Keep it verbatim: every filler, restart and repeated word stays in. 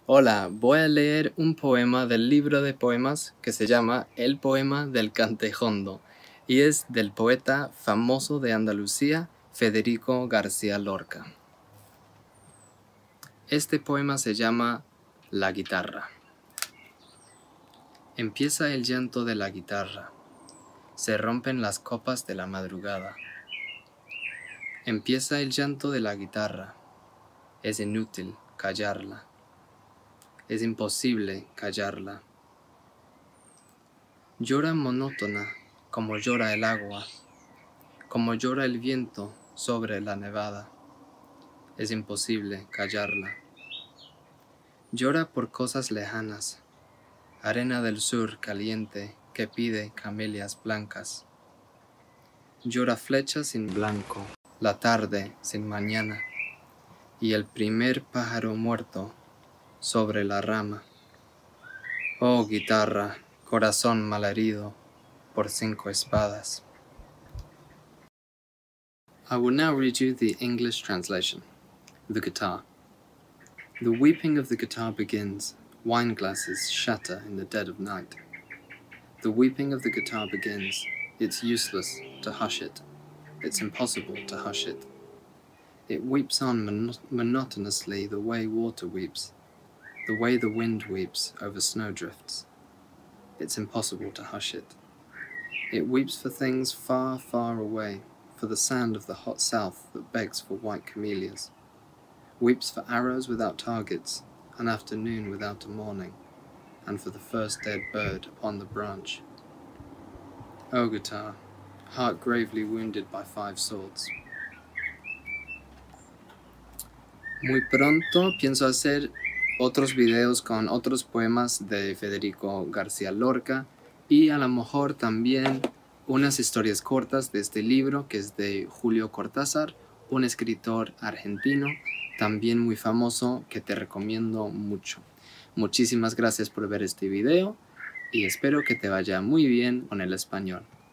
Hola, voy a leer un poema del libro de poemas que se llama El poema del Cantejondo y es del poeta famoso de Andalucía, Federico García Lorca. Este poema se llama La guitarra. Empieza el llanto de la guitarra, se rompen las copas de la madrugada. Empieza el llanto de la guitarra, es inútil callarla. Es imposible callarla. Llora monótona como llora el agua, como llora el viento sobre la nevada. Es imposible callarla. Llora por cosas lejanas, arena del sur caliente que pide camelias blancas. Llora flechas sin blanco, la tarde sin mañana, y el primer pájaro muerto sobre la rama. Oh guitarra, corazón malherido por cinco espadas. I will now read you the English translation. The guitar. The weeping of the guitar begins. Wine glasses shatter in the dead of night. The weeping of the guitar begins. It's useless to hush it. It's impossible to hush it. It weeps on mon monotonously the way water weeps, the way the wind weeps over snowdrifts. It's impossible to hush it. It weeps for things far, far away, for the sand of the hot south that begs for white camellias, weeps for arrows without targets, an afternoon without a morning, and for the first dead bird upon the branch. O guitar, heart gravely wounded by five swords. Muy pronto pienso hacer otros videos con otros poemas de Federico García Lorca y a lo mejor también unas historias cortas de este libro que es de Julio Cortázar, un escritor argentino también muy famoso que te recomiendo mucho. Muchísimas gracias por ver este video y espero que te vaya muy bien con el español.